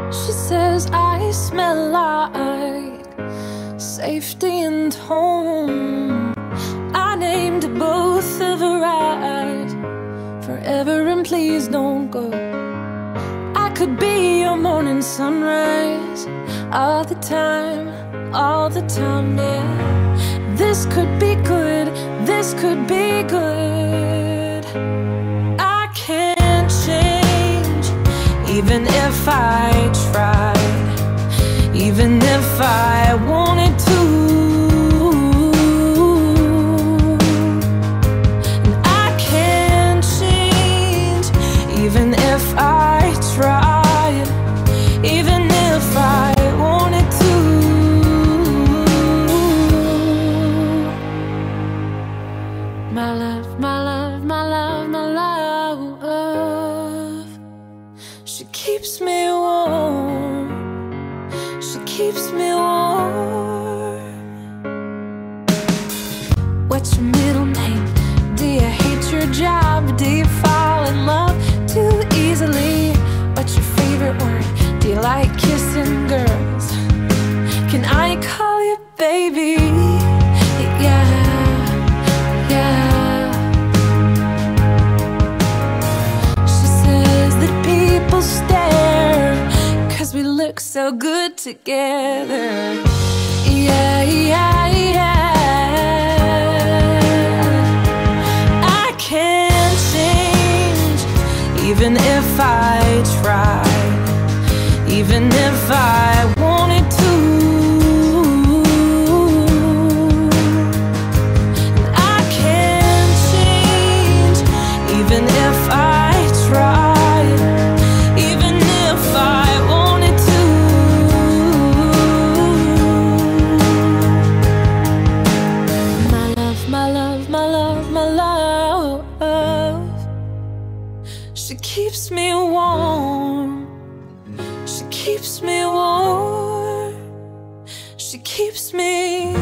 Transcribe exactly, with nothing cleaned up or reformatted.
She says I smell like safety and home. I named both of her right, forever and please don't go. I could be your morning sunrise, all the time, all the time, yeah. This could be good, this could be good. I can't change, even if I tried, even if I wanted to. And I can't change, even if I tried, even if I wanted to. My love, my love, my love, my love, she keeps me warm, she keeps me warm. What's your middle name? Do you hate your job? Do you fall in love too easily? What's your favorite word? Do you like kissing girls? Can I call you baby? Yeah, yeah. She says that people stare 'cause we look so good together. Yeah, yeah, yeah. I can't change, even if I tried, even if I wanted to. And I can't change, even if I tried, even if I wanted to. My love, my love, my love, my love, she keeps me warm, she keeps me warm, she keeps me